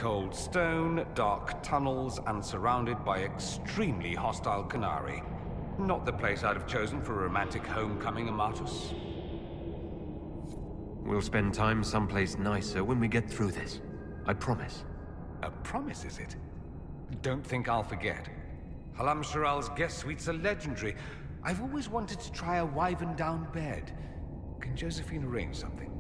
cold stone, dark tunnels, and surrounded by extremely hostile Qunari. Not the place I'd have chosen for a romantic homecoming, Amatus. We'll spend time someplace nicer when we get through this. I promise. A promise, is it? Don't think I'll forget. Halam Shiral's guest suites are legendary. I've always wanted to try a wyvern down bed. Can Josephine arrange something?